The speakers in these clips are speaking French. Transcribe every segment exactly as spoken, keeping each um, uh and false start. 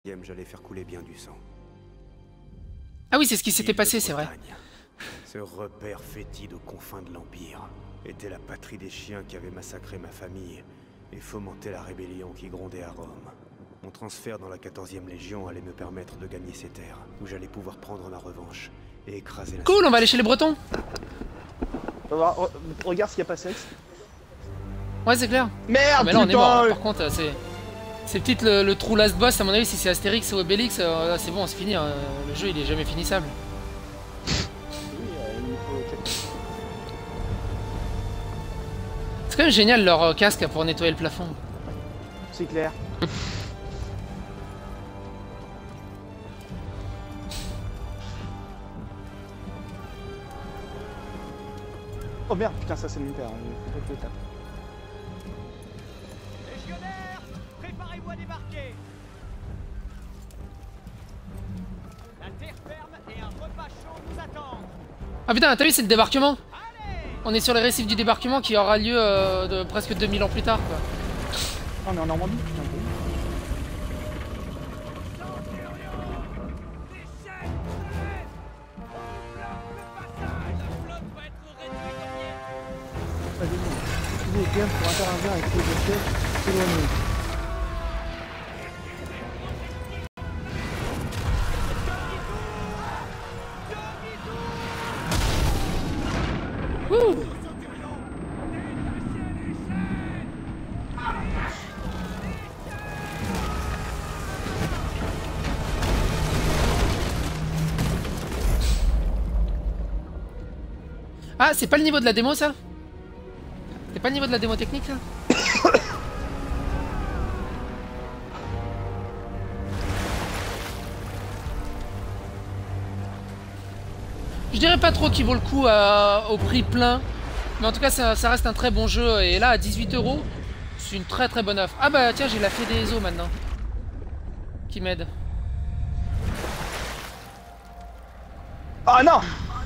J'allais faire couler bien du sang. Ah oui, c'est ce qui s'était passé, c'est vrai. Ce repère fétide aux confins de l'Empire était la patrie des chiens qui avaient massacré ma famille et fomenté la rébellion qui grondait à Rome. Mon transfert dans la quatorzième Légion allait me permettre de gagner ces terres, où j'allais pouvoir prendre ma revanche et écraser la... Cool, on va aller chez les Bretons. On va voir, regarde ce qu'il y a passé. Ouais, c'est clair. Merde, ah, mais là, on est mort. euh... Par contre, c'est... C'est peut-être le, le trou last boss, à mon avis, si c'est Astérix ou Obélix, euh, c'est bon, c'est fini. Euh, le jeu, il est jamais finissable. C'est quand même génial leur euh, casque pour nettoyer le plafond. C'est clair. Oh merde, putain, ça c'est le militaire. Il faut pas que je le tape. Légionnaires, préparez-vous à débarquer. La terre ferme et un repas chaud nous attendent. Ah putain, t'as vu, c'est le débarquement. Allez, on est sur les récifs du débarquement qui aura lieu euh, de presque deux mille ans plus tard, quoi. Ah, on est en Normandie, putain. Bien pour interagir avec les objets éloignés. Wouh. Ah, c'est pas le niveau de la démo, ça? C'est pas le niveau de la démo technique, ça? Je dirais pas trop qu'il vaut le coup euh, au prix plein. Mais en tout cas, ça, ça reste un très bon jeu. Et là, à dix-huit euros, c'est une très très bonne offre. Ah bah tiens, j'ai la fée des eaux maintenant. Qui m'aide. Ah non!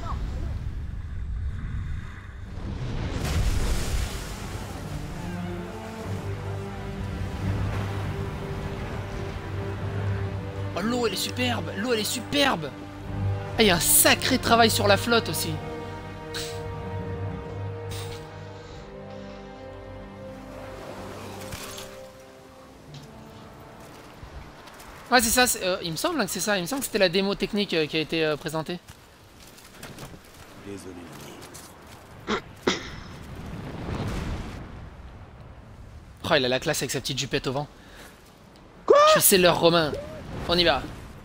Oh, l'eau, elle est superbe. L'eau, elle est superbe. Ah, il y a un sacré travail sur la flotte aussi. Ouais, c'est ça. Euh, il me semble hein, que c'est ça. Il me semble que c'était la démo technique euh, qui a été euh, présentée. Désolé. Oh, il a la classe avec sa petite jupette au vent. Quoi? Je suis sailor romain. On y va.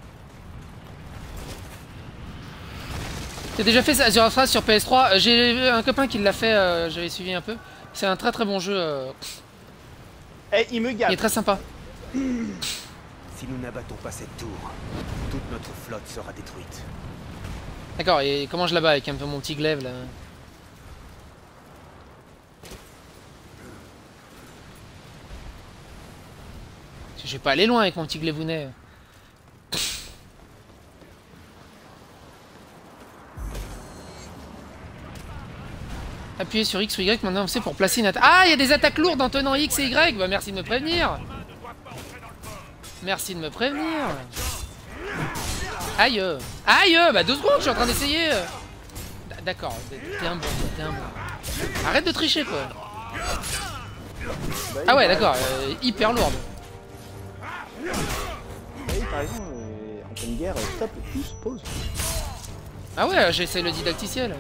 J'ai déjà fait ça sur phrase sur P S trois. J'ai un copain qui l'a fait. Euh, J'avais suivi un peu. C'est un très très bon jeu. Euh... Eh, il me gave. Il est très sympa. Si nous n'abattons pas cette tour, toute notre flotte sera détruite. D'accord, et comment je la bats avec un peu mon petit glaive là? Je vais pas aller loin avec mon petit glaive-ounet. Appuyez sur X ou Y maintenant, c'est pour placer une attaque. Ah, il y a des attaques lourdes en tenant X et Y. Bah merci de me prévenir. Merci de me prévenir. Aïe. Aïe. Bah deux secondes, je suis en train d'essayer. D'accord, t'es un bon, t'es un bon. Arrête de tricher quoi. Ah ouais, d'accord, euh, hyper lourde. Oui, t'as raison, euh, en pleine guerre, stop, plus, pause. Ah ouais, j'essaie le didacticiel.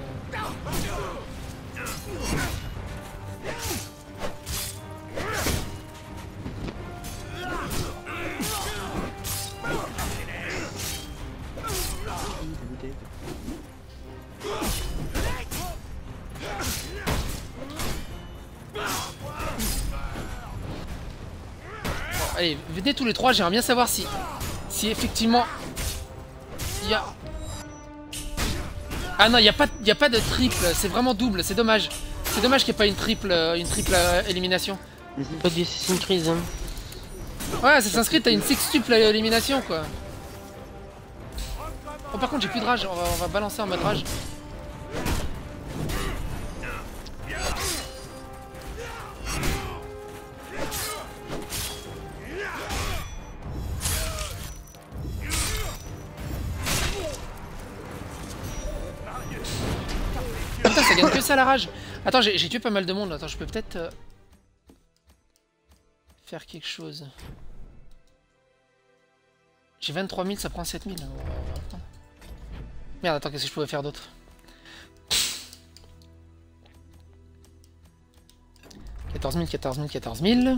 Allez, venez tous les trois, j'aimerais bien savoir si... Si effectivement... Il y a... Ah non, il n'y a, a pas de triple, c'est vraiment double, c'est dommage. C'est dommage qu'il n'y ait pas une triple, une triple euh, élimination. Pas du Assassin's Creed, hein. Ouais, Assassin's Creed, t'as une sextuple élimination, quoi. Oh, par contre, j'ai plus de rage, on va, on va balancer en mode rage. gagne que ça la rage. Attends, j'ai tué pas mal de monde. Attends, je peux peut-être euh, faire quelque chose. J'ai vingt-trois mille, ça prend sept mille. Merde, attends, qu'est-ce que je pouvais faire d'autre? quatorze mille, quatorze mille, quatorze mille.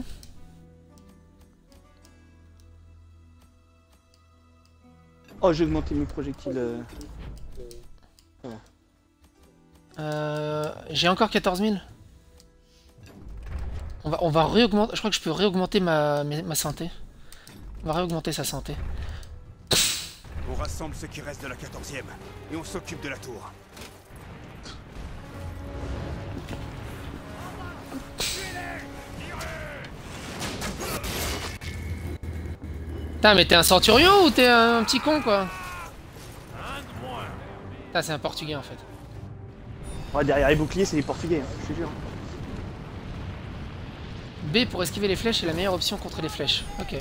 Oh, j'ai augmenté mes projectiles. Euh... Voilà. Euh, j'ai encore quatorze mille. On va, on va réaugmenter. Je crois que je peux réaugmenter ma, ma santé. On va réaugmenter sa santé. On rassemble ce qui reste de la quatorzième et on s'occupe de la tour. Putain, mais t'es un centurion ou t'es un petit con quoi? Putain, c'est un portugais en fait. Ouais, derrière les boucliers, c'est les portugais, hein, je te jure. B pour esquiver les flèches est la meilleure option contre les flèches. Ok.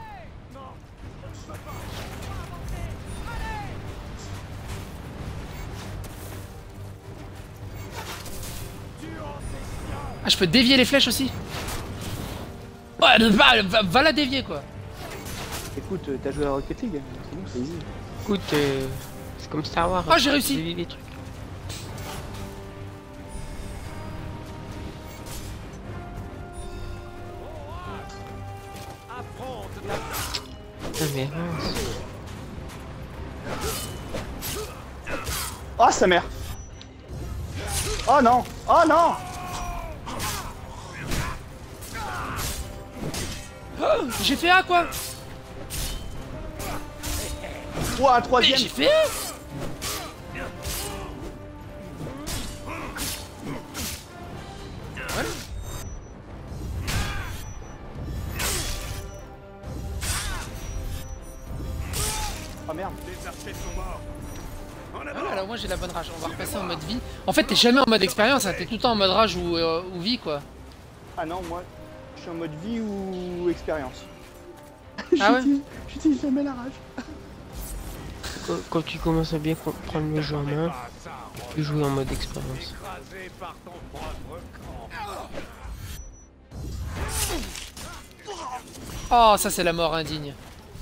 Ah, je peux dévier les flèches aussi? Ouais, va, va, va la dévier quoi. Écoute, t'as joué à Rocket League, c'est bon, c'est easy. Écoute, euh, c'est comme Star Wars. Ah, j'ai réussi. Les trucs. Ah, mais mince. Oh, sa mère. Oh non. Oh non. Oh, j'ai fait A quoi? Ouah, un troisième. J'ai fait A. Voilà. Oh merde. Les archers sont morts. En avant. Voilà, alors moi j'ai la bonne rage. On va repasser en mode vie. En fait, t'es jamais en mode expérience, hein. T'es tout le temps en mode rage ou, euh, ou vie quoi. Ah non, moi, je suis en mode vie ou expérience. Ah ouais? J'utilise jamais la rage. Quand, quand tu commences à bien prendre le jeu en main, tu joues en mode expérience. Écrasé par ton propre camp. Oh, ça c'est la mort indigne.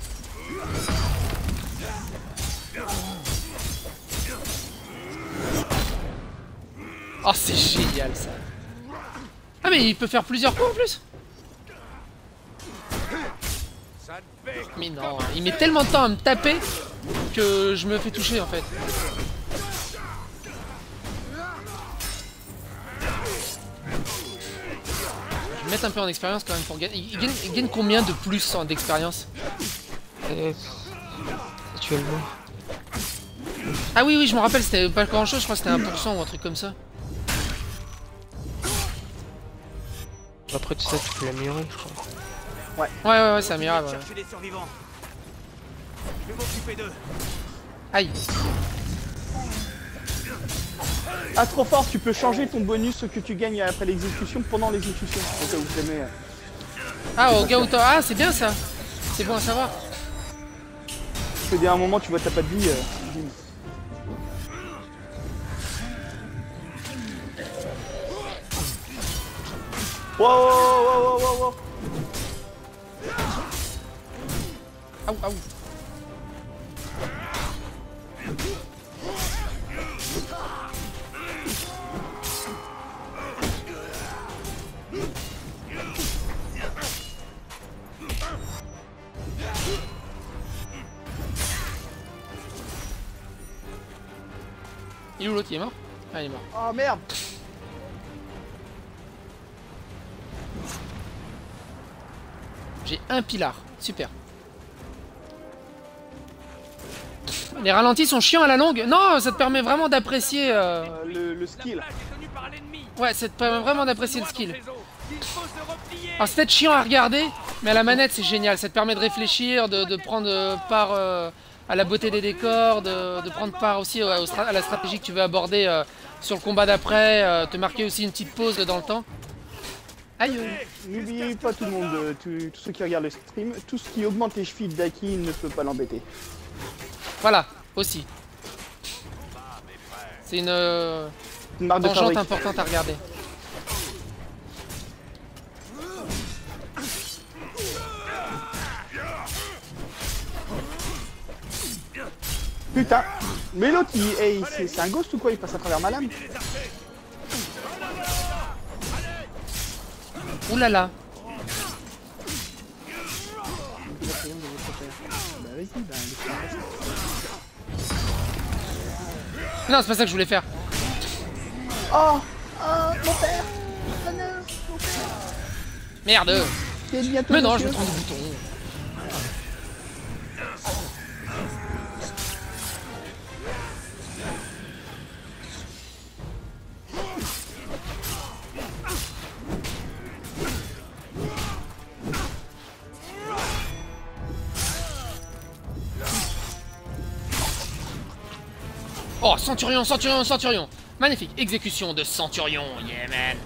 Oh, c'est génial ça. Ah, mais il peut faire plusieurs coups en plus. Mais non, il met tellement de temps à me taper que je me fais toucher en fait. Je vais mettre un peu en expérience quand même pour gagner. Il gagne, il gagne combien de plus en d'expérience? Euh, actuellement. Ah oui, oui, je me rappelle, c'était pas grand chose, je crois que c'était un pour cent ou un truc comme ça. Après tout ça, tu peux l'améliorer, je crois. Ouais, ouais, ouais, c'est améliorable. Ouais. Chercher des survivants. Je vais m'occuper d'eux. Aïe. Ah, trop fort, tu peux changer ton bonus que tu gagnes après l'exécution pendant l'exécution. Au cas où jamais. euh, Ah, au gars où t'as... Ah, c'est bien ça. C'est bon à savoir. Parce que dès un moment, tu vois, t'as pas de vie. Euh, bim. Wow, wow, wow, wow, wow. Aou, aou. Il est où l'autre? Il est mort? Ah, il est mort. Oh merde. J'ai un pilar. Super. Les ralentis sont chiants à la longue. Non, ça te permet vraiment d'apprécier... Euh... Euh, le, le skill. Ouais, ça te permet vraiment d'apprécier le skill. Alors c'est peut-être chiant à regarder, mais à la manette c'est génial. Ça te permet de réfléchir, de, de prendre part euh, à la beauté des décors, de, de prendre part aussi ouais, au à la stratégie que tu veux aborder euh, sur le combat d'après, euh, te marquer aussi une petite pause dans le temps. Aïe. N'oubliez pas tout le monde, euh, tous tous ceux qui regardent le stream, tout ce qui augmente les chevilles d'Aki ne peut pas l'embêter. Voilà, aussi. C'est une, euh, Une marque de Tangente fabrique. importante à regarder. Putain. Mais l'autre, il... hey, c'est c'est un ghost ou quoi? Il passe à travers ma lame. Ouh là là. Le crayon de votre père. Bah vas-y, bah laisse-moi passer. Non, c'est pas ça que je voulais faire. Oh, oh, mon père. Oh non, mon père. Merde. C'est bientôt Mais non, je monsieur. me trompe de bouton. Oh, Centurion, Centurion, Centurion. Magnifique, exécution de Centurion, yeah man.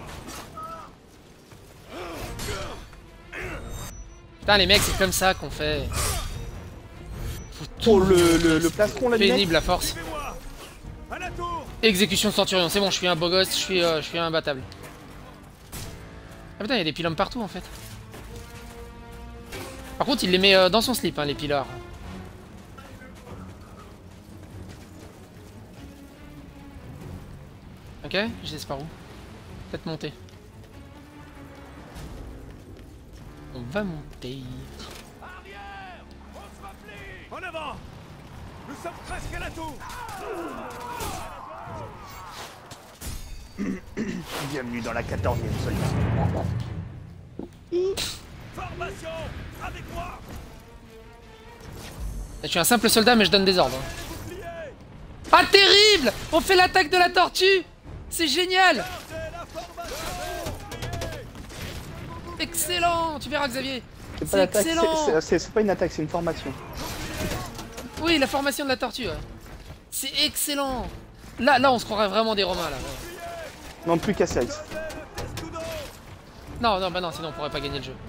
Putain les mecs, c'est comme ça qu'on fait. Faut tout Oh, le, le, le plastron, la lunette. pénible la force. À la tour. Exécution de Centurion, c'est bon, je suis un beau gosse, je suis, euh, je suis imbattable. Ah putain, il y a des pylônes partout en fait. Par contre, il les met euh, dans son slip, hein, les pylores. Ok, je laisse par où? Peut-être monter. On va monter. Arrière. On se replie. En avant. Nous sommes presque à la tour. Bienvenue dans la quatorzième soldat. Formation. Avec moi. Je suis un simple soldat, mais je donne des ordres. Ah, terrible! On fait l'attaque de la tortue! C'est génial! Excellent! Tu verras, Xavier. C'est pas C'est l'attaque, c'est- excellent! c'est- c'est c'est pas une attaque, c'est une formation. Oui, la formation de la tortue. Ouais. C'est excellent! Là, là, on se croirait vraiment des Romains, là. Ouais. Non, plus qu'à seize. Non, non, bah non, sinon on pourrait pas gagner le jeu.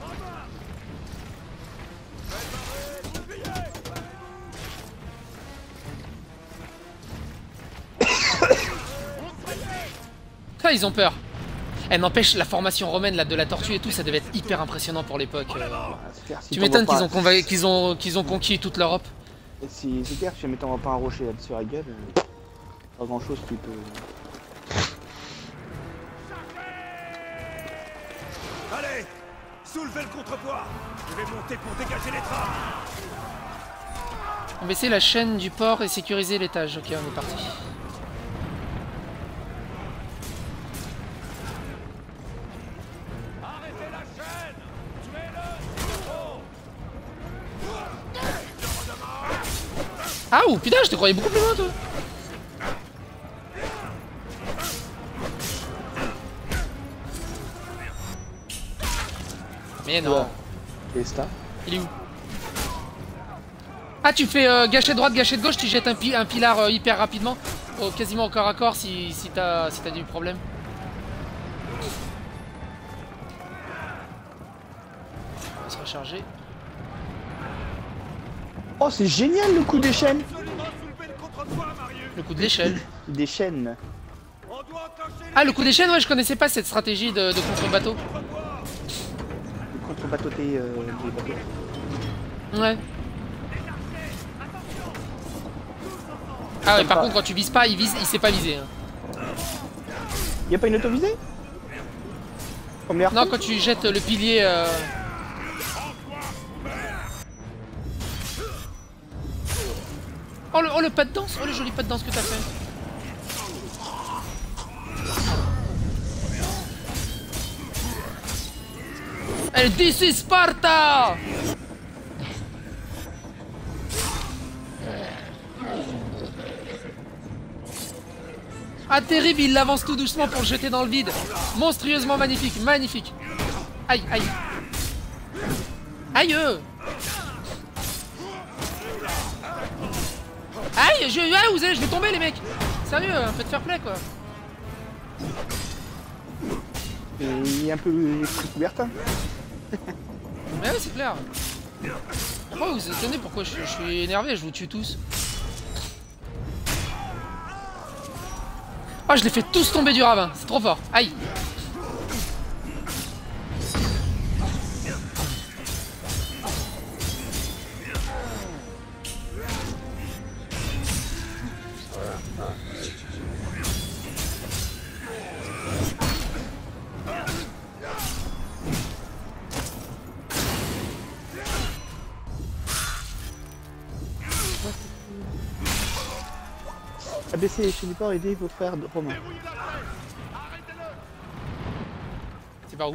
Ah, ils ont peur. Eh, n'empêche, la formation romaine là, de la tortue et tout, ça devait être hyper impressionnant pour l'époque. euh. Si Tu t'envoies m'étonnes pas- qu'ils ont, conva- qu'ils ont, qu'ils ont conquis toute l'Europe. Si c'est clair, si jamais t'envoies pas un rocher là sur la gueule, euh, pas grand chose qui peut. Allez. Soulevez le contrepoids. Je vais monter pour dégager les trappes. Baisser la chaîne du port et sécuriser l'étage. Ok, on est parti. Arrêtez la chaîne. Tuez-le. Ah, ou putain, je te croyais beaucoup plus loin, toi. Mais non. Et ça. Il est où? Ah, tu fais euh, gâchette droite, gâchette gauche, tu jettes un, pi un pilar euh, hyper rapidement, oh, quasiment au corps à corps si, si t'as si t'as du problème. On va se recharger. Oh, c'est génial le coup des chaînes. Absolument soulever le contrepoids, Marius. Le coup de l'échelle. Des chaînes. On doit enclencher Ah, le coup d'échelle, ouais, je connaissais pas cette stratégie de, de contre-bateau. Le contre-bateauté euh, des bateaux. Ouais. Ah ouais, par pas. contre, quand tu vises pas, il vise, il sait pas viser. Hein. Y'a pas une autovisée? Comme les Non, harpons. quand tu jettes le pilier. Euh... Oh, le, oh le pas de danse, oh le joli pas de danse que t'as fait. Allez, this is Sparta! Ah, terrible, il l'avance tout doucement pour le jeter dans le vide. Monstrueusement magnifique, magnifique. Aïe, aïe. Aïe euh. Aïe, je, ah, vous allez, je vais tomber les mecs. Sérieux, un peu de fair play quoi. Et il est un peu esprit Coubertin. Mais ouais, c'est clair. Pourquoi vous êtes étonnés? Pourquoi je, je suis énervé? Je vous tue tous. Oh, je les fais tous tomber du ravin, c'est trop fort. Aïe. Abaissez chez Nipor, aidez vos frères de Romain. C'est par où?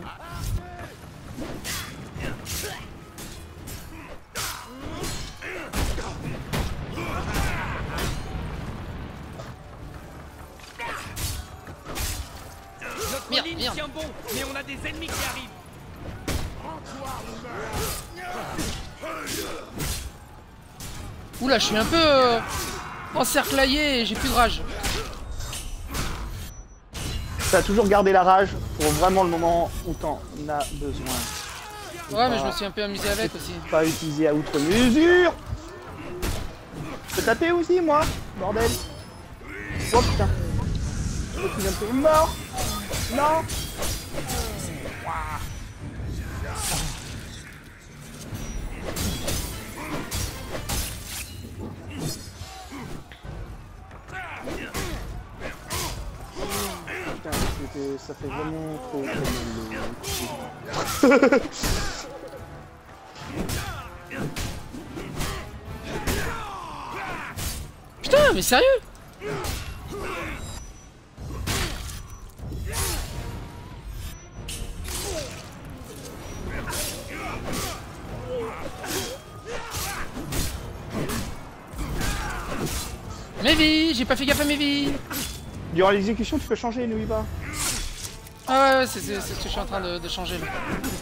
Notre Merde, ligne merde. tient bon, mais on a des ennemis qui arrivent. Oula, je suis un peu euh, encerclaillé et j'ai plus de rage. Ça a toujours gardé la rage pour vraiment le moment où t'en as besoin. Ouais, mais je me suis un peu amusé avec aussi. Pas utilisé à outre mesure. Je peux taper aussi, moi, bordel. Oh putain. Je suis un peu mort. Non. Putain, c'était- ça fait vraiment trop trop mal. Putain, mais sérieux? Mes vies, j'ai pas fait gaffe à mes vies. Durant l'exécution, tu peux changer, n'oublie pas. Ah ouais, ouais, c'est c'est- c'est ce que je suis en train de, de changer là.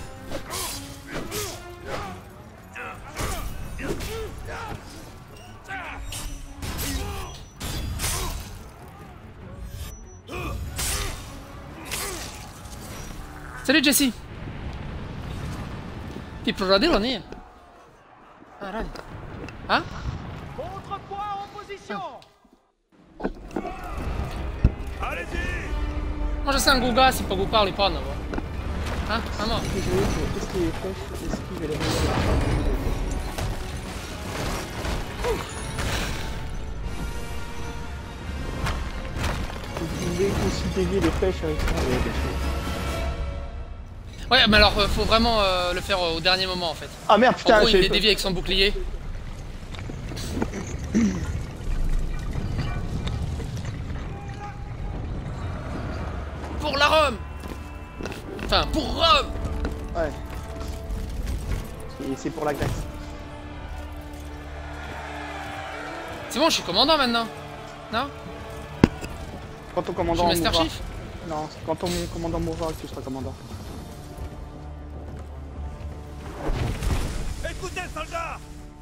Salut Jesse. People ready on here? Ah, ready. Hein? Contrepoids en position. Allez-y. Moi je sais un Gouga, si pas vous parle, il parle. Hein? Ah non. Qu'est-ce qui est fait? Esquive et les réussir. Vous pouvez aussi dévier les flèches avec ça. Oui, bien sûr. Ouais, mais alors euh, faut vraiment euh, le faire euh, au dernier moment en fait. Ah merde, En putain, gros, il j'ai est dévié avec son bouclier. Pour la Rome. Enfin, pour Rome. Ouais. Et c'est pour la Grèce. C'est bon, je suis commandant maintenant. Non? Quand ton Je suis commandant Master mourra. Chief. Non, quand ton commandant mourra, tu seras commandant. Écoutez, soldats.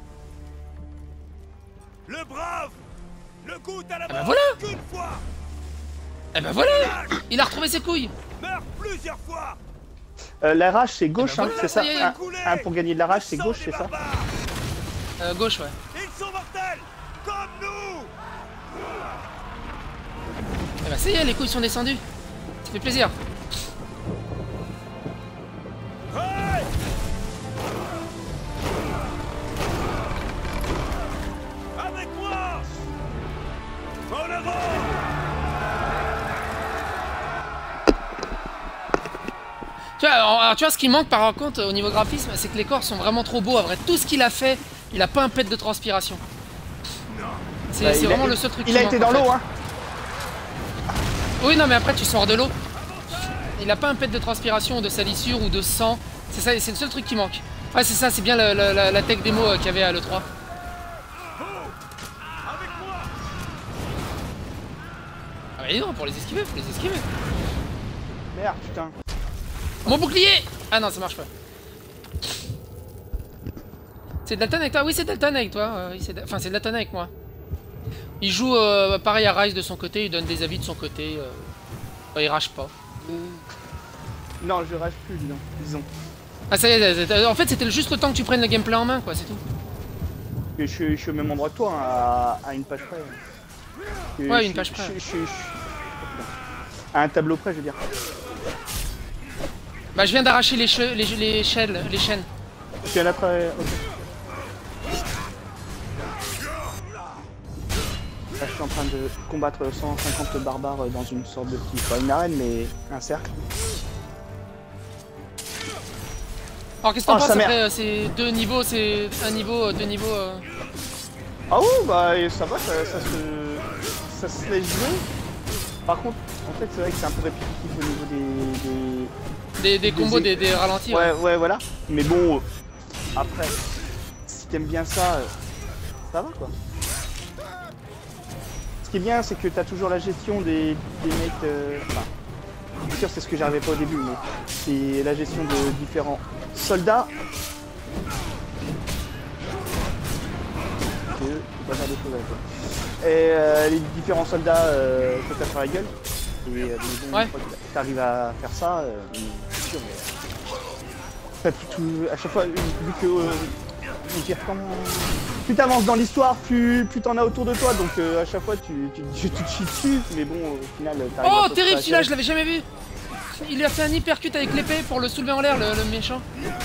Le brave ne goûte à la bah mort voilà. qu'une fois. Eh ben voilà. Il a retrouvé ses couilles. Meurt plusieurs fois. Euh, la rage, c'est gauche, Eh ben hein, voilà, c'est ça, ça y est. un, un pour gagner de la rage, c'est Sang gauche, des c'est ça. barbares. Euh, gauche, ouais. Ils sont mortels, comme nous. Eh ben ça y est, les couilles sont descendues. Ça fait plaisir. Hey. Avec moi. En avant. Tu vois, alors, alors, tu vois, ce qui manque par contre au niveau graphisme, c'est que les corps sont vraiment trop beaux. En vrai, tout ce qu'il a fait, il a pas un pet de transpiration. C'est Bah, c'est il a- vraiment le seul truc Il qui a manque, été en dans fait. l'eau, hein. Oui, non, mais après tu sors de l'eau. Il a pas un pet de transpiration ou de salissure ou de sang. C'est ça, c'est le seul truc qui manque. Ouais, c'est ça, c'est bien le- le- la, la tech démo euh, qu'il y avait à l'E trois. Avec moi. Ah, mais non, pour les esquiver, faut les esquiver. Merde, putain. Mon bouclier! Ah non, ça marche pas. C'est Dalton avec toi? Oui, c'est Dalton avec toi. Euh, oui, c'est Da- enfin, c'est Dalton avec moi. Il joue euh, pareil à Rise de son côté, il donne des avis de son côté. Euh... Enfin, il rage pas. Non, je rage plus, disons. disons. Ah, ça y est, ça y est, en fait, c'était juste le temps que tu prennes le gameplay en main, quoi, c'est tout. Je, je, je suis au même endroit que toi, hein, à, à une page près. Je- Ouais, je- une page je- près. je- je- je- À un tableau près, je veux dire. Bah je viens d'arracher les, che les, les, chaînes, les chaînes. Tu viens d'attraper... Ok. Là, je suis en train de combattre cent cinquante barbares dans une sorte de petit... Pas une arène, mais un cercle. Alors qu'est-ce que t'en Oh, penses sa mère. après euh, ces deux niveaux, c'est un niveau, euh, deux niveaux euh... Ah oui, bah ça va, ça, ça se... ça se laisse jouer. Par contre, en fait, c'est vrai que c'est un peu répétitif au niveau des... des... Des, des combos, des, des ralentis. Ouais, Ouais, ouais, voilà. Mais bon, euh, après, si t'aimes bien ça, euh, ça va quoi. Ce qui est bien, c'est que t'as toujours la gestion des, des mecs... Euh... Enfin, bien sûr, c'est ce que j'arrivais pas au début, mais c'est la gestion de différents soldats. Que tu peux pas faire des choses avec toi. Et euh, les différents soldats euh, que t'as sur la gueule. Et euh, bon, ouais. Une fois que t'arrives à faire ça, euh, c'est sûr, mais... T'as tout, tout, à chaque fois, vu que... Euh, je veux dire, comment... Plus t'avances dans l'histoire, plus, plus t'en as autour de toi, donc euh, à chaque fois tu, tu, tu, tu te chies dessus, mais bon, au final t'arrives Oh à terrible celui-là, je l'avais jamais vu. Il a fait un hypercut avec l'épée pour le soulever en l'air, le, le méchant.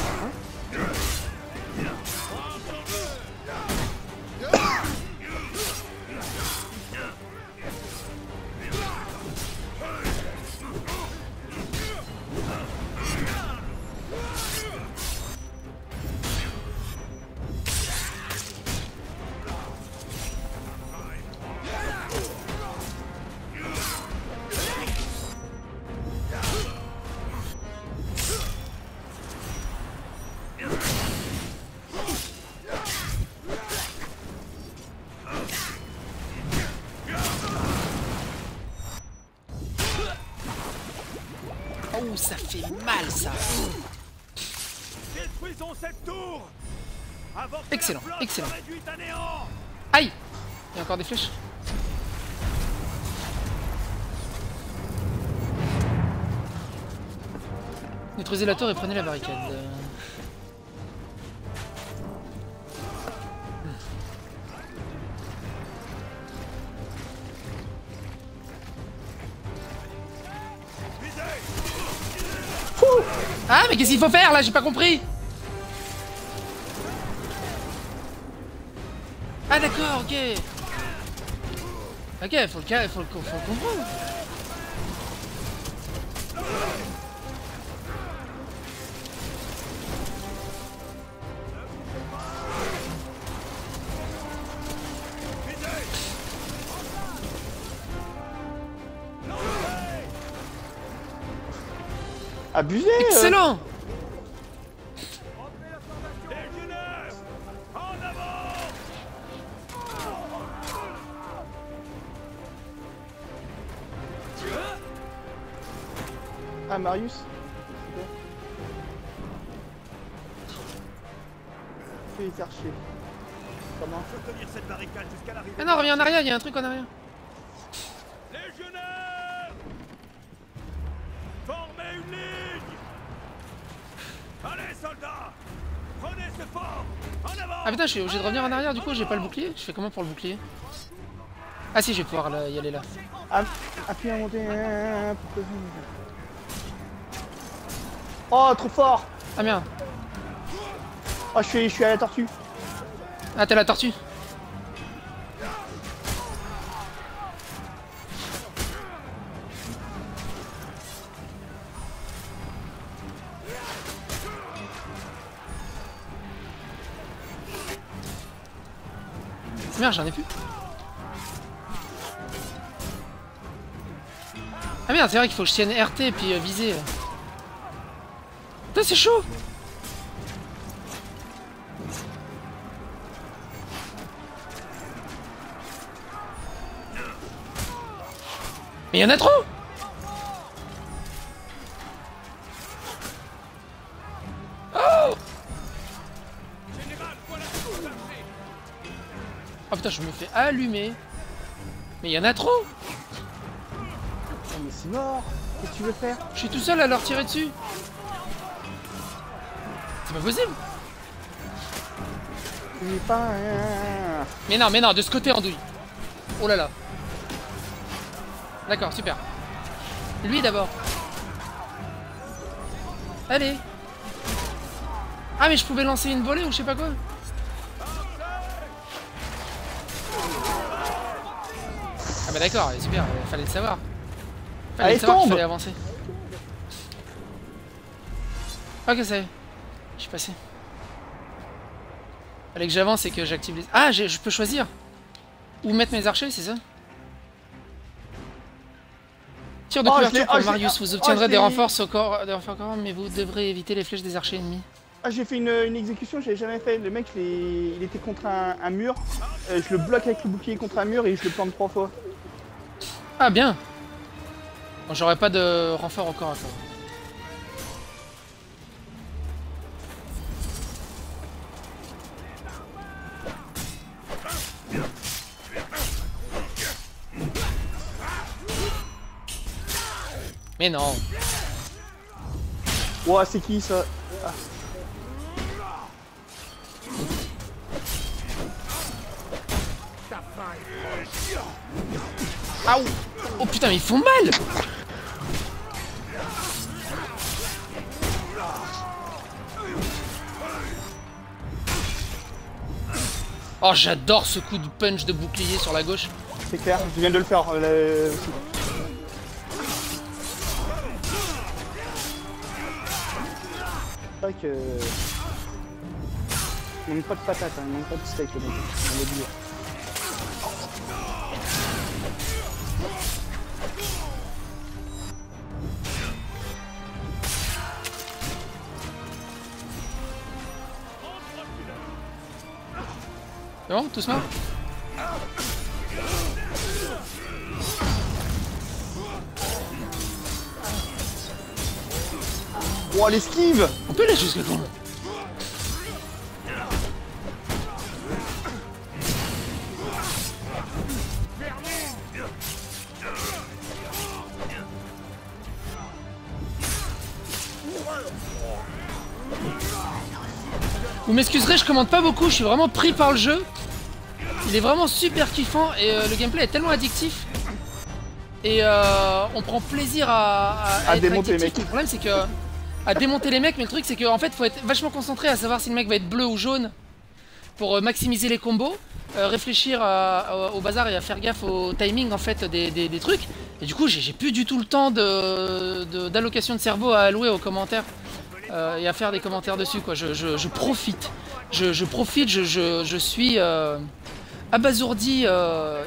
Oh, ça fait mal ça. Détruisons cette tour avant que Excellent, la flotte excellent. soit réduite à néant. Aïe. Il y a encore des flèches. Détruisez la tour et prenez la barricade. Ah mais qu'est-ce qu'il faut faire là? J'ai pas compris. Ah d'accord, ok. Ok, faut le, faut le, faut le comprendre. Abusé. Excellent. Euh... Légionnaires, en avant. Ah Marius. Fais les archers. Comment? Faut tenir cette barricade jusqu'à l'arrivée. Ah non, reviens en arrière, il y a un truc en arrière. Légionnaires, formez une ligne. Allez soldats, prenez ce fort. En avant. Ah putain, je suis obligé de revenir en arrière, du coup j'ai pas le bouclier. Je fais comment pour le bouclier? Ah si, je vais pouvoir là, y aller là. Appuie à monter. Oh, trop fort. Ah merde. Oh, je suis, je suis à la tortue. Ah, t'es la tortue. Merde, j'en ai plus. Ah merde, c'est vrai qu'il faut que je tienne R T et puis euh, viser. Putain, c'est chaud. Mais il y en a trop. Oh. Oh putain, je me fais allumer. Mais il y en a trop. Oh, mais c'est mort. Qu'est-ce que tu veux faire? Je suis tout seul à leur tirer dessus. C'est pas possible. Il est pas... Mais non, mais non, de ce côté, andouille. Oh là là. D'accord, super. Lui d'abord. Allez. Ah mais je pouvais lancer une volée ou je sais pas quoi. Ah bah d'accord, super, il fallait le savoir. Fallait Allez, le savoir qu'il tombe. fallait avancer. Ok, ça y est. Je suis passé. Fallait que j'avance et que j'active les... Ah, je peux choisir. Où mettre mes archers, c'est ça? Tir de Oh, couverture je l'ai- pour oh, je l'ai- Marius. Vous oh, obtiendrez je des l'ai- renforts au corps, des renforts au corps, mais vous devrez éviter les flèches des archers ennemis. Ah, j'ai fait une, une exécution, j'avais jamais fait. Le mec, je l'ai- il était contre un, un mur. Euh, je le bloque avec le bouclier contre un mur et je le plante trois fois. Ah, bien. Bon, j'aurais pas de renfort au corps à corps. Mais non. Ouah, c'est qui ça? Ah. Aouh. Oh putain, mais ils font mal. Oh, j'adore ce coup de punch de bouclier sur la gauche. C'est clair, je viens de le faire. Euh, aussi. C'est vrai que... Il manque pas de patates, hein, il manque pas de steak donc on va le dire. C'est bon, tout se marre? Ouah, l'esquive! On peut aller jusqu'à quand? Vous m'excuserez, je commande pas beaucoup, je suis vraiment pris par le jeu. Il est vraiment super kiffant et euh, le gameplay est tellement addictif. Et euh, on prend plaisir à, à, À être démonter les addictif. mecs. Le problème c'est que... À démonter les mecs, mais le truc c'est qu'en en fait faut être vachement concentré à savoir si le mec va être bleu ou jaune pour euh, maximiser les combos, euh, réfléchir à, au bazar et à faire gaffe au timing en fait des, des, des trucs. Et du coup j'ai plus du tout le temps de, de, d'allocation de cerveau à allouer aux commentaires euh, et à faire des commentaires dessus quoi. Je, je, je profite, je, je profite, je, je, je suis euh, abasourdi euh,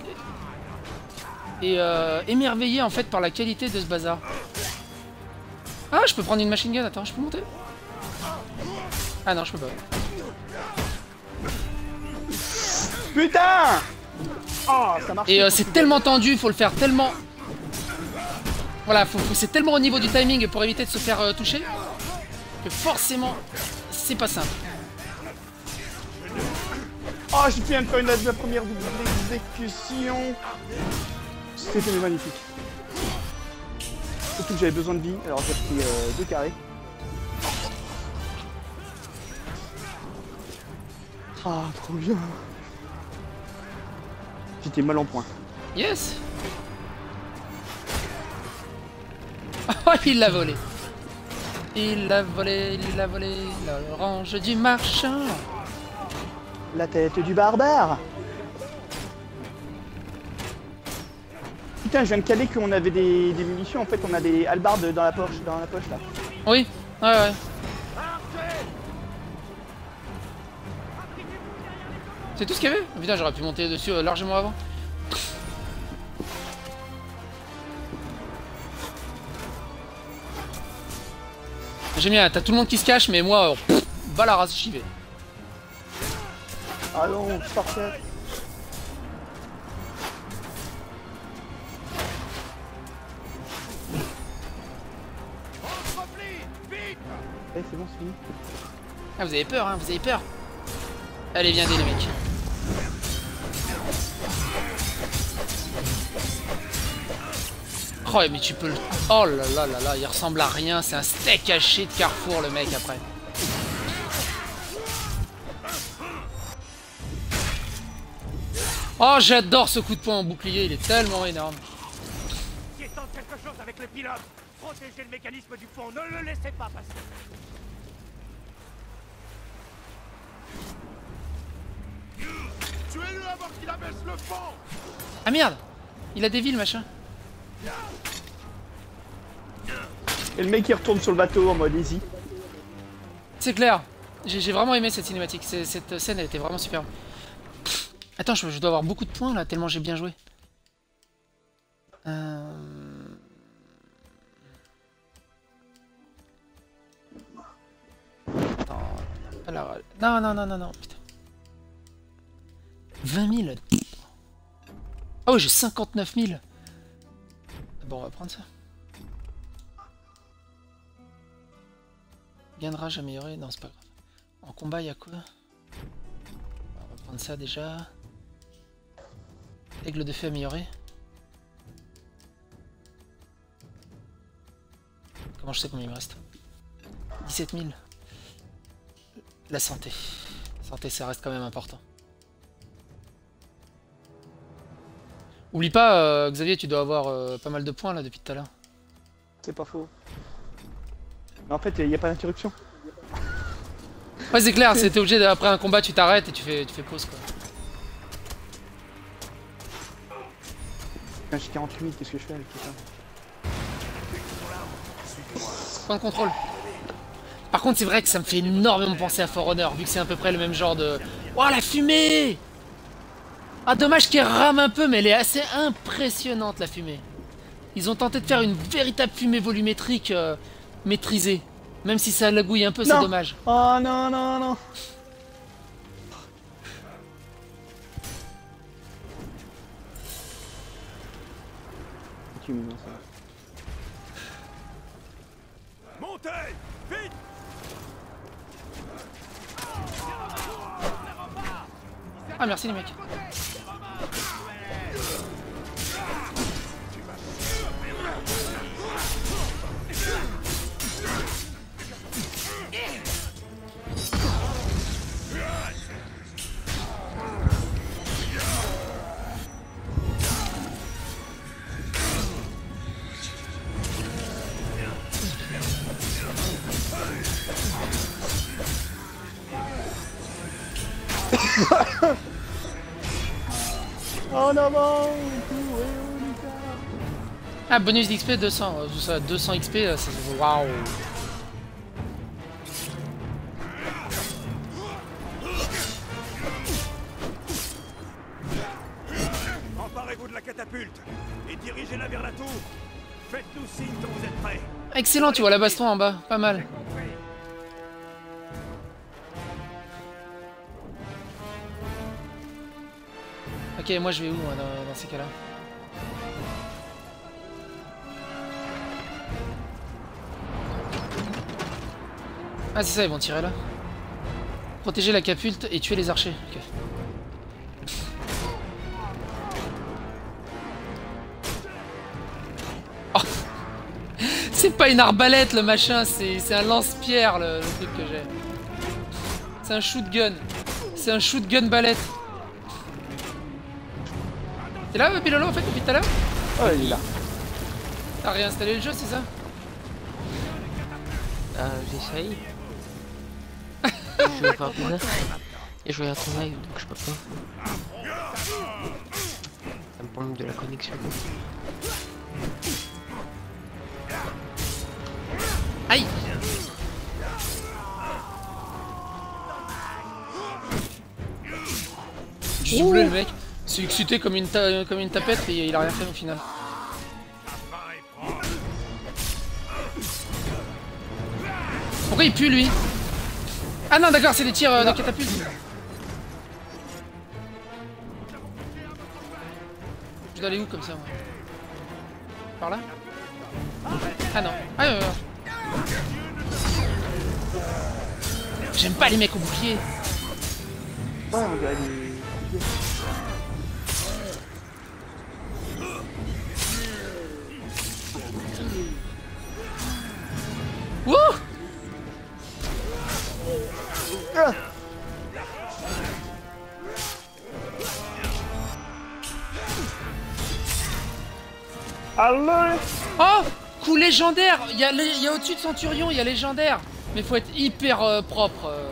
et euh, émerveillé en fait par la qualité de ce bazar. Ah, je peux prendre une machine gun, attends, je peux monter? Ah non, je peux pas. Putain! Oh, ça marche. Et euh, c'est tellement tendu, faut le faire tellement... Voilà, faut, faut, c'est tellement au niveau du timing pour éviter de se faire euh, toucher que forcément, c'est pas simple. Oh, j'ai fait un peu une la première exécution. C'était magnifique. Surtout que j'avais besoin de vie, alors j'ai pris euh, deux carrés. Ah, trop bien. J'étais mal en point. Yes. Oh, il l'a volé. Il l'a volé, il l'a volé, l'orange du marchand. La tête du barbare. Putain, je viens de caler qu'on avait des, des munitions, en fait on a des halbardes dans la poche, dans la poche là. Oui, ouais ouais. C'est tout ce qu'il y avait? Putain, j'aurais pu monter dessus euh, largement avant. J'aime bien, t'as tout le monde qui se cache, mais moi, euh, pff, va la race, j'y vais. Allons, Spartiate. Eh, c'est bon, c'est fini. Ah, vous avez peur, hein, vous avez peur. Allez, viens aider les mecs. Oh, mais tu peux le... Oh là là là là, il ressemble à rien, c'est un steak haché de Carrefour, le mec, après. Oh, j'adore ce coup de poing en bouclier, il est tellement énorme. quelque chose avec le pilote. Protégez le mécanisme du pont, ne le laissez pas passer. Tuez-le avant qu'il abaisse le pont. Ah merde! Il a des villes, machin. Et le mec qui retourne sur le bateau en mode easy. C'est clair. J'ai vraiment aimé cette cinématique. Cette scène, elle était vraiment superbe. Attends, je, je dois avoir beaucoup de points là, tellement j'ai bien joué. Euh... Attends, alors... Non, non, non, non, non, putain. vingt mille. Oh, j'ai cinquante-neuf mille. Bon, on va prendre ça. Gain de rage amélioré. Non, c'est pas grave. En combat, il y a quoi? On va prendre ça déjà. Aigle de feu amélioré. Comment je sais combien il me reste? dix-sept mille. La santé. La santé, ça reste quand même important. Oublie pas, euh, Xavier, tu dois avoir euh, pas mal de points là depuis tout à l'heure. C'est pas faux. Mais en fait, il n'y a pas d'interruption. Ouais, c'est clair, c'était obligé d'après un combat, tu t'arrêtes et tu fais, tu fais pause quoi. J'ai quarante-huit, qu'est-ce que je fais avec tout ça? Point de contrôle. Par contre, c'est vrai que ça me fait énormément penser à For Honor, vu que c'est à peu près le même genre de... Oh, la fumée! Ah, dommage qu'elle rame un peu, mais elle est assez impressionnante, la fumée. Ils ont tenté de faire une véritable fumée volumétrique euh, maîtrisée. Même si ça lagouille un peu, c'est dommage. Oh non, non, non. C'est mignon, ça. Montez! Vite! Ah, merci les mecs. En avant. Ah, bonus d'X P deux cents. euh, Ça, deux cents X P, c'est... Waouh. Emparez-vous de la catapulte et dirigez-la vers la tour. Faites-nous signe quand vous êtes prêts. Excellent, tu vois la baston en bas. Pas mal. Ok, moi je vais où moi, dans, dans ces cas-là? Ah c'est ça, ils vont tirer là. Protéger la catapulte et tuer les archers. Ok. Oh. C'est pas une arbalète le machin, c'est un lance-pierre le, le truc que j'ai. C'est un shootgun. C'est un shootgun balette. T'es là, Pilolo, en fait, depuis tout à l'heure? Oh, il est là. T'as réinstallé le jeu, c'est ça? Euh, j'essaye. Je vais faire bizarre. Et je regarde ton live, donc je peux pas. Ça me prend de la connexion. Aïe! J'ai doublé le mec. C'est excité comme une, ta comme une tapette et il a rien fait au final. Pourquoi il pue lui? Ah non d'accord, c'est des tirs euh, de catapulte. Je dois aller où comme ça moi? Par là? Ah non. Ah euh... J'aime pas les mecs au bouclier. Ouais, on dirait des... Wouh! Ah. Allez! Oh, coup légendaire. Il y a, les- il y a au-dessus de Centurion, il y a légendaire. Mais faut être hyper euh, propre. euh.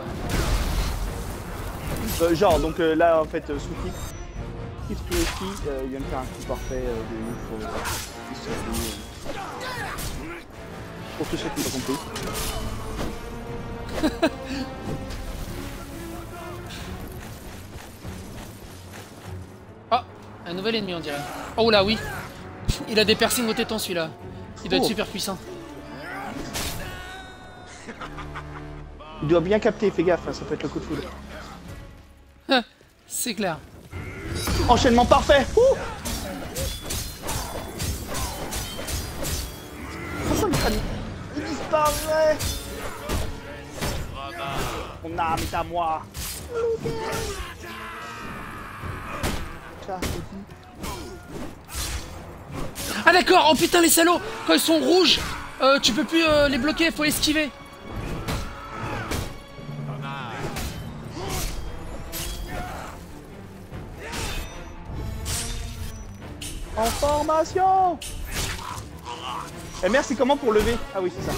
Euh, genre, donc euh, là, en fait, euh, Suki, Keith Suki, euh, il vient de faire un coup parfait euh, de ouf. Euh, il se fait, euh, pour tous ceux qui n'ont pas compris. Oh, un nouvel ennemi on dirait. Oh là oui. Il a des piercings au téton celui-là. Il doit être Oh. super puissant. Il doit bien capter, fais gaffe, hein, ça peut être le coup de foudre. C'est clair. Enchaînement parfait. Ouh. Pourquoi le crâne il disparaît? Mon âme est à moi. Ça, c'est dit. Ah d'accord, oh putain les salauds. Quand ils sont rouges, euh, tu peux plus euh, les bloquer, faut esquiver. En formation. Et merci, comment pour lever? Ah oui, c'est ça.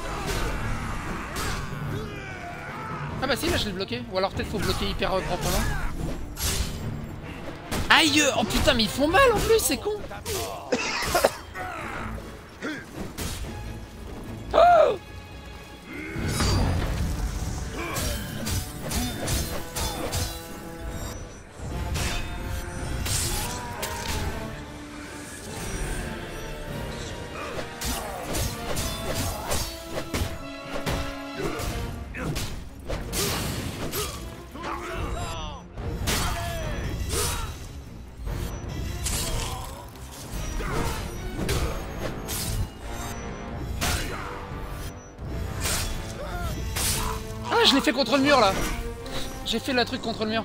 Ah bah si, là je l'ai bloqué. Ou alors peut-être faut bloquer hyper euh, proprement. Aïe. Oh putain, mais ils font mal en plus, c'est con. Oh. Ah, je l'ai fait contre le mur là. J'ai fait le truc contre le mur.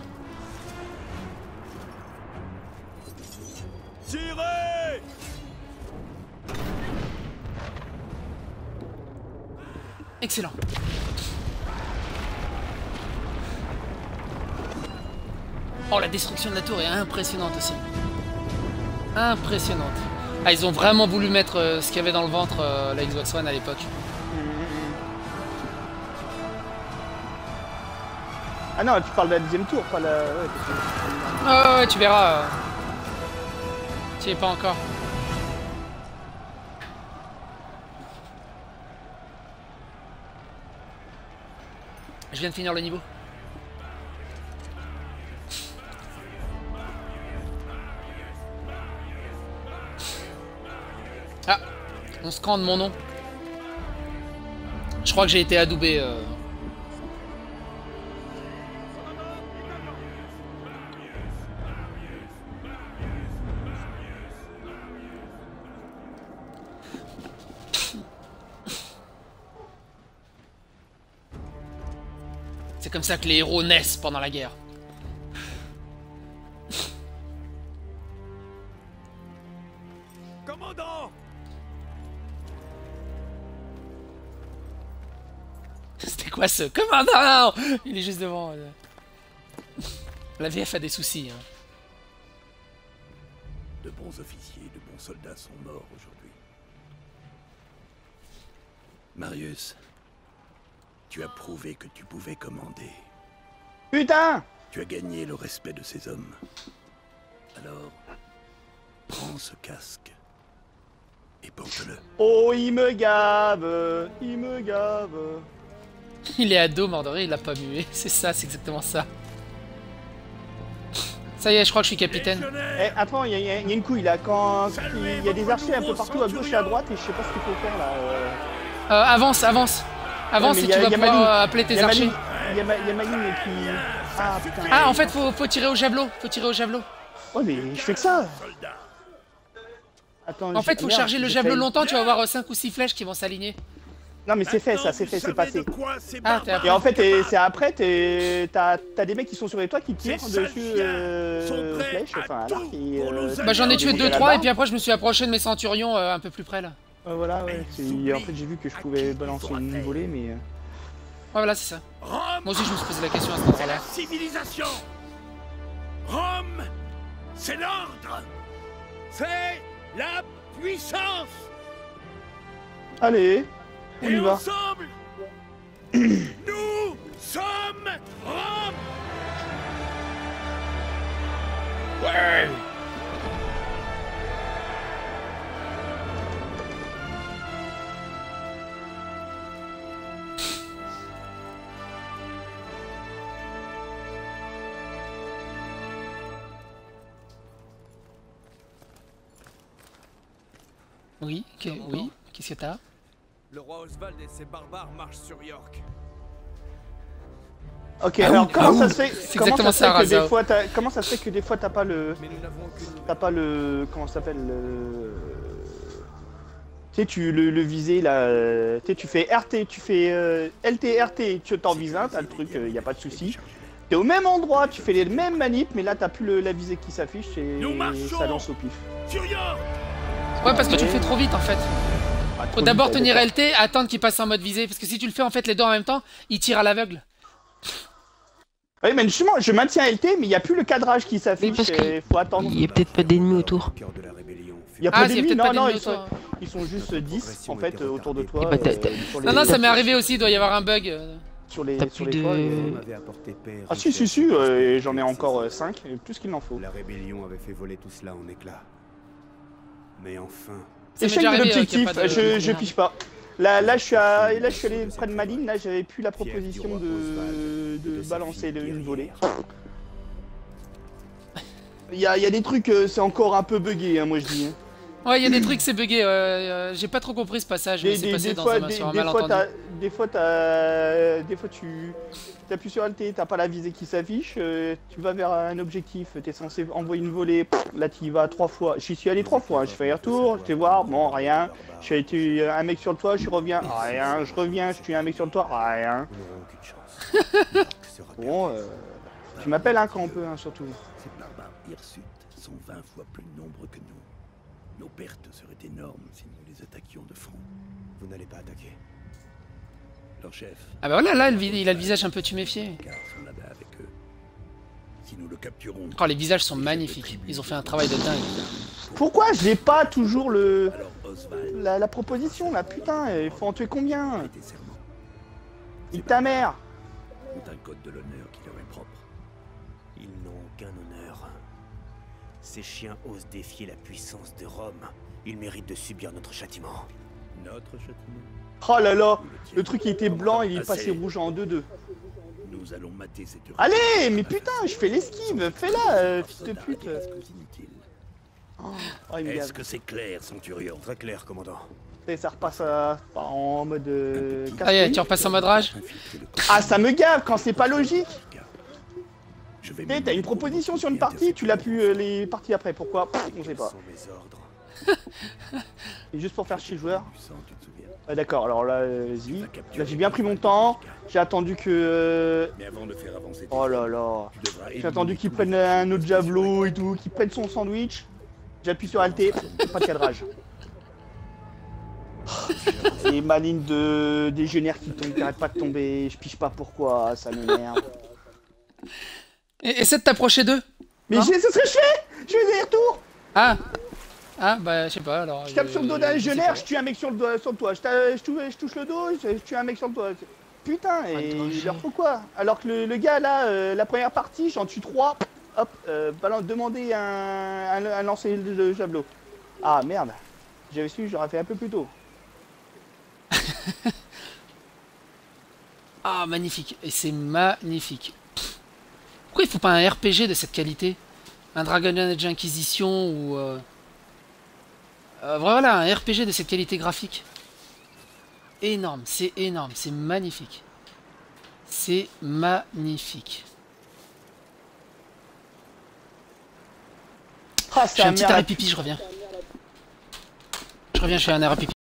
Tirez! Excellent. Oh, la destruction de la tour est impressionnante aussi. Impressionnante. Ah, ils ont vraiment voulu mettre euh, ce qu'il y avait dans le ventre, euh, la Xbox One à l'époque. Ah non, tu parles de la deuxième tour, pas la... Ouais, parce que- Ah ouais, tu verras. euh. Tu y es pas encore. Je viens de finir le niveau. Ah, on scande mon nom. Je crois que j'ai été adoubé. euh. C'est comme ça que les héros naissent pendant la guerre. Commandant! C'était quoi ce commandant? Il est juste devant. euh. La V F a des soucis. Hein. De bons officiers, de bons soldats sont morts aujourd'hui. Marius, tu as prouvé que tu pouvais commander. Putain! Tu as gagné le respect de ces hommes. Alors, prends ce casque et porte-le. Oh, il me gave! Il me gave! Il est ado, mort de rire, il l'a pas mué. C'est ça, c'est exactement ça. Ça y est, je crois que je suis capitaine. Eh, attends, il y, a- y a y a une couille là, quand il y a des archers un peu partout à gauche et à droite et je sais pas ce qu'il faut faire là. euh. Euh, avance, avance. Avance Ouais, mais et y a- tu vas y a pouvoir Maligne. euh, appeler Y tes a archers. Maligne- y a ma- y a Maligne qui... Ah putain. Ah, en fait, faut, faut tirer au javelot. Faut tirer au javelot. Ouais, mais je fais que ça. Attends, En je- fait, faut merde, charger le j'ai javelot failli- longtemps, tu vas avoir cinq ou six flèches qui vont s'aligner. Non, mais c'est fait ça, c'est fait, c'est passé. Ah, t'es Et en fait, et c'est après, t'es- t'as t'as des mecs qui sont sur les toits qui tirent Ces dessus sales euh, sont prêts flèches, à enfin à tout l'arc et... pour euh, nous Bah, j'en ai tu tué montes deux, à la trois, et barre. puis après, je me suis approché de mes centurions euh, un peu plus près là. Ouais, voilà, ouais. c'est- En fait, j'ai vu que je pouvais balancer une volée, mais... euh, Ouais, voilà, c'est ça. Rome, Moi aussi, je me suis posé la question à cet c'est endroit-là. la civilisation. Rome, c'est l'ordre. C'est la puissance. Allez, on y Et va. ensemble, nous sommes Rome. Ouais. Oui, que- oui, qu'est-ce que t'as? Le roi Oswald et ses barbares marchent sur York. Ok, Ah alors oui, comment ah ça oui. se fait C'est comment exactement ça se ça, fait que des Razao. fois t'as comment ça se fait que des fois t'as pas le Mais nous n'avons aucune nouvelle. t'as pas le comment ça s'appelle le tu sais tu le, le visé là euh, tu sais tu fais R T tu fais euh, L T R T tu t'en vises un t'as le truc euh, y a pas de souci. T'es au même endroit tu fais les mêmes manips mais là t'as plus le, la visée qui s'affiche et Nous marchons. ça lance au pif. Sur York. Ouais, parce que tu le fais trop vite en fait. Ah, trop Faut d'abord vite, tenir d'accord. L T, attendre qu'il passe en mode visée. Parce que si tu le fais en fait les deux en même temps, il tire à l'aveugle. Oui mais justement je maintiens L T mais il y a plus le cadrage qui s'affiche parce que et faut attendre. Il y a peut-être pas d'ennemis autour. Cœur de la rébellion fut- Il y a Ah, pas s'il y a d'ennemis peut-être pas non non d'ennemis ils sont, autour. ils sont juste Notre dix progression en fait était autour de retardée. toi. Et bah, t'as- euh, t'as- sur les- Non, non, ça m'est arrivé aussi, il doit y avoir un bug. euh. sur les T'as sur plus les de- toits. et- Rome avait apporté paix et Ah si si richesse si, aux euh, prospères et j'en ai encore civilisations. cinq, plus qu'il en faut. La rébellion avait fait voler tout cela en éclats. Mais enfin, Ça m'est Échec déjà de arrivé, euh, l'objectif, qu'il y a pas de- je, je de- pige pas. Là, là, je suis à, là, je suis allé près de ma ligne, là, j'avais plus la proposition de, de balancer le- une volée. Il y a, il y a des trucs, euh, c'est encore un peu buggé, hein, moi je dis. hein. Ouais, il y a des trucs, c'est bugué. euh, euh, J'ai pas trop compris ce passage, mais Des, c'est des, passé des dans fois, un, des, sur un des fois, malentendu. t'as, des fois, t'as, des fois, tu, t'appuies sur Alt, t'as pas la visée qui s'affiche, euh, tu vas vers un objectif, t'es censé envoyer une volée, pff, là tu y vas trois fois. J'y suis allé trois fois, hein, je fais un retour, je vais voir, bon, rien. Je suis allé un mec sur le toit, je reviens, rien. Je reviens, je tue un mec sur le toit, rien. nous n'aurons aucune chance. York sera perdu. Bon, euh, tu m'appelles hein, quand on peut, hein, surtout. Ces barbares hirsutes sont vingt fois plus nombreux que nous. Nos pertes seraient énormes si nous les attaquions de front. Vous n'allez pas attaquer. Leur chef, Ah bah voilà, là, le vi- il a le visage un peu tuméfié. car sont là-bas avec eux. Si nous le capturons, Oh, les visages sont magnifiques. Ils ont fait un travail de dingue. Pourquoi j'ai pas toujours le alors Oswald la, la proposition là, putain, il faut en tuer combien? prêtait serment. Nique ta mère. Ont un code de l'honneur qui leur est propre. Ils n'ont aucun honneur. Ces chiens osent défier la puissance de Rome. Ils méritent de subir notre châtiment. Notre châtiment. Oh là là, nous tien. le truc qui était blanc, il est Assez. passé rouge en deux deux. Nous allons mater cette Allez, mais putain, je fais l'esquive, fais-la, euh, fils de pute. Inutile. Oh, il me Est-ce gave. que c'est clair, centurion? Très clair, commandant. Et ça repasse à- en mode euh, Ah, yeah, casse-couille. tu repasses en mode rage? Infiltrer le camp. Ah, ça me gave quand c'est pas logique. Je vais Tu sais, t'as une mener proposition sur une et partie, tu l'as intercepter pu euh, les parties après, pourquoi? Pff, on sait Quels pas. sont mes ordres? Et juste pour faire chier le joueur. du sang, tu te souviens. Ah, d'accord, alors là, euh, vas-y. Là, j'ai bien pris mon temps, j'ai attendu que... euh, Mais avant de faire avancer tes Oh là hommes, là. tu devras J'ai attendu éliminer qu'il tous prenne les un autre qui javelot seraient et tout, qu'il prenne son sandwich. J'appuie sur Alt, pas de cadrage. C'est ma ligne de légionnaire qui tombe, qui arrête pas de tomber, je pige pas pourquoi, ça m'énerve. Et essaie de t'approcher d'eux. Mais Hein j'ai- c'est ce que je fais. Je fais des retours. Ah. Ah, bah, je sais pas, alors. Je tape sur le dos d'un je sais légionnaire, pas. je tue un mec sur le, dos- sur le toit. Je, ta- je touche, je touche le dos, je, je tue un mec sur le toit. Putain, et Attends, il je- leur faut quoi? Alors que le, le gars là, euh, la première partie, j'en tue trois. Hop, euh, balance, demander un, un, un lancer de, de javelot. Ah merde, j'avais su, j'aurais fait un peu plus tôt. Ah, magnifique. Et c'est magnifique. Pff. Pourquoi il faut pas un R P G de cette qualité? Un Dragon Age Inquisition ou... Euh... euh, voilà, un R P G de cette qualité graphique. Énorme, c'est énorme, c'est magnifique. C'est magnifique. Ah, Je c'est fais un un petit merde. arrêt pipi, je reviens. Je reviens, je fais un arrêt pipi.